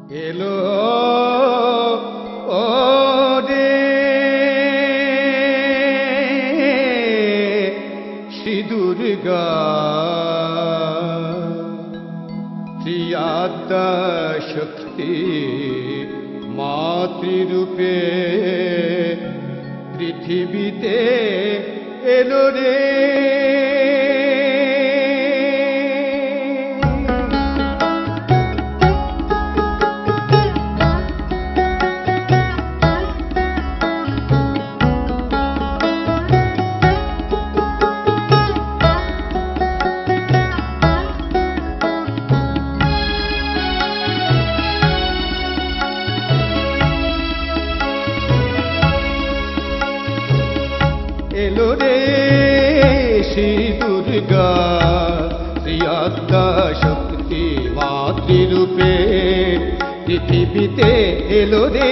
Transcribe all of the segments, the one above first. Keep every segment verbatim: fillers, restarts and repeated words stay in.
এলো ও রে শ্রী দুর্গা শ্রী আদ্যা শক্তি মাতৃরূপে পৃথিবীতে এলো রে। এলো রে শ্রী দুর্গা শ্রী আদ্যা শক্তি মাতৃরূপে পৃথিবীতে এলো রে,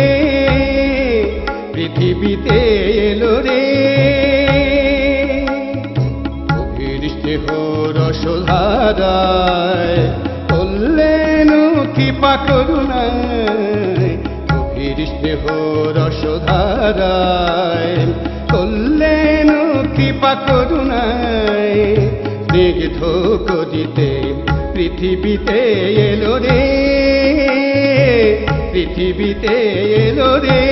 পৃথিবীতে এলো রে। গভীর স্নেহ রসধারায় করলেন কৃপা করুণায়, গভীর স্নেহ রসধারায় করলেন কৃপা করুণায়, স্নিগ্ধ করিতে পৃথিবীতে এলো রে, পৃথিবীতে এলো রে।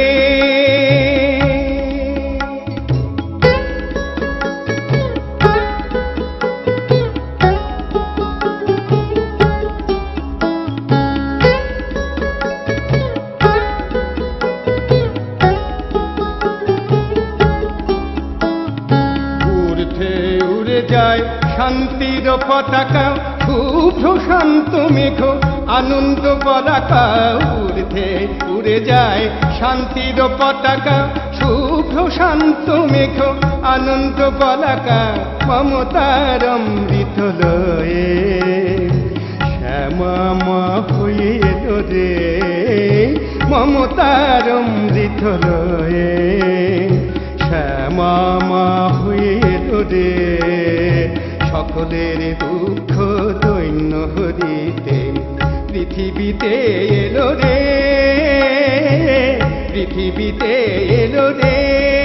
উড়ে যায় শান্তির পতাকা, শুভ্র শান্ত মেঘ আনন্দ পতাকা। উড়ে উড়ে যায় শান্তির পতাকা, শুভ্র শান্ত মেঘ আনন্দ পতাকা। মমতার অমৃত লয়ে শ্যামা মা হয়ে এলো রে, মমতার অমৃত লয়ে শ্যামা মা হয়ে এলো রে। সকলের দুঃখ দৈন্য হরিতে পৃথিবীতে এলো রে, পৃথিবীতে এলো রে।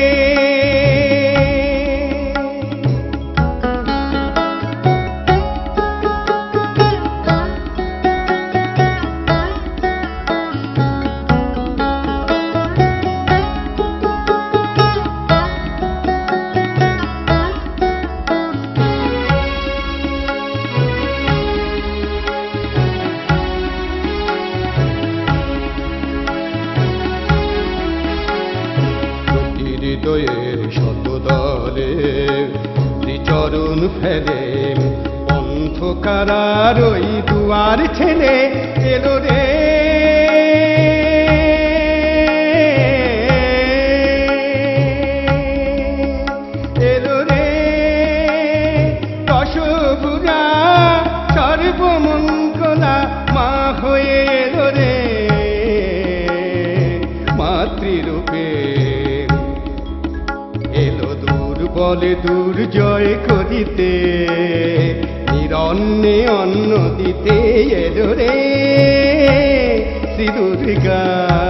হৃদয়ের শতদলে শ্রীচরণ ফেলে অন্ধকার ওই দুয়ার ছেলে এলো রে। এলো রে দশভুজা সর্বমঙ্গলা মা হয়ে এলো রে, মাতৃরূপে এলো দুর্বলে দুর্জয় করিতে, নিরন্নে অন্ন দিতে এলো রে শ্রী দুর্গা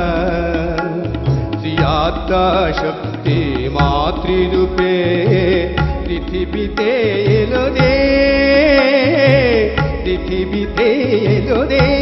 শ্রী আদ্যা শক্তি মাতৃরূপে পৃথিবীতে এলো রে, পৃথিবীতে এলো রে।